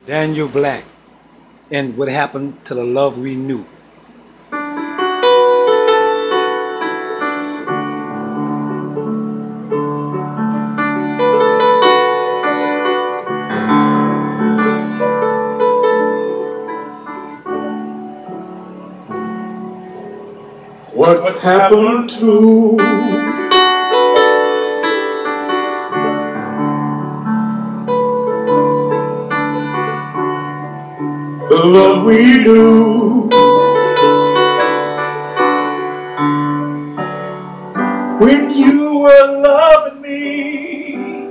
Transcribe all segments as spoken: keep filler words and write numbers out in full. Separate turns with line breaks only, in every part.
Daniel Black, and what happened to the love we knew.
What happened to the love we knew when you were loving me?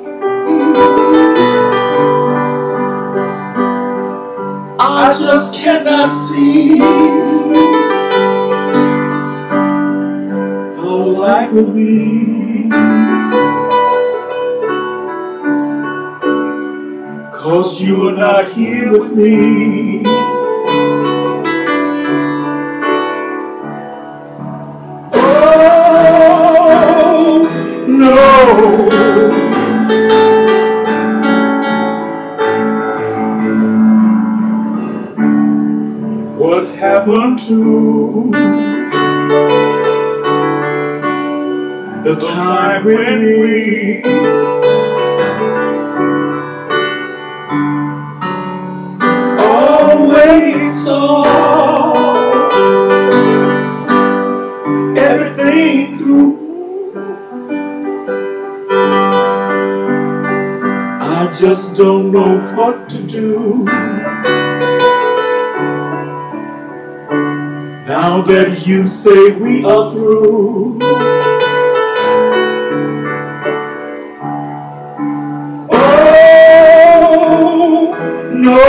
I just cannot see how life will be, 'cause you are not here with me. Oh, no. What happened to the time when we always saw everything through? I just don't know what to do now that you say we are through. Oh, no.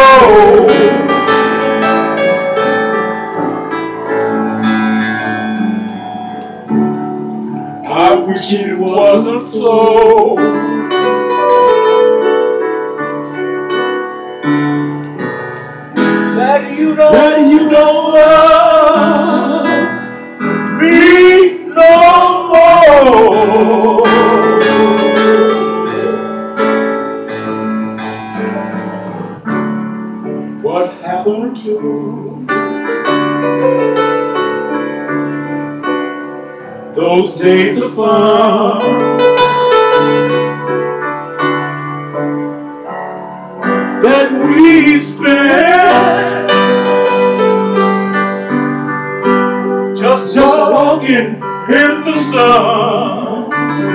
I wish it wasn't so. That you don't, that you don't love me no more. What happened to those days of fun that we spent just, just walking in the sun?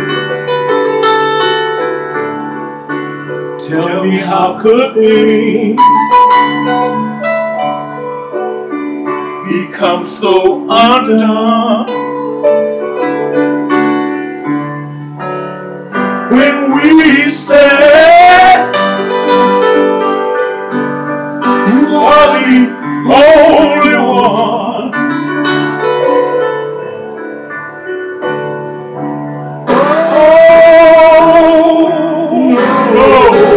Tell me, how could things become so undone when we said you are the only one? Oh, no.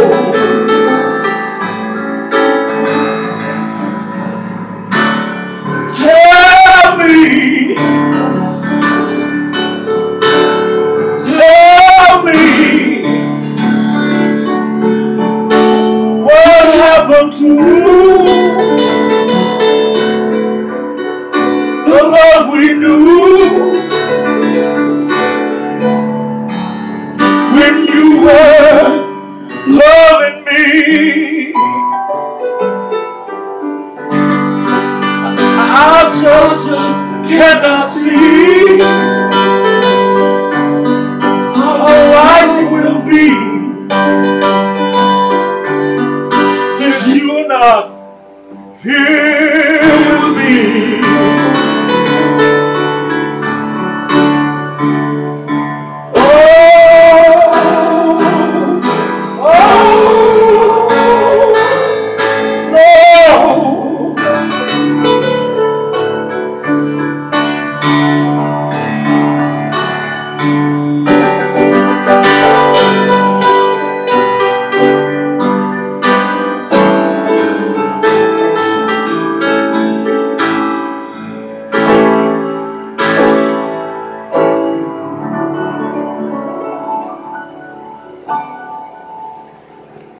Tell me, tell me, what happened to the love we knew when you were loving me? I just, just cannot see how life will be, since you are not here.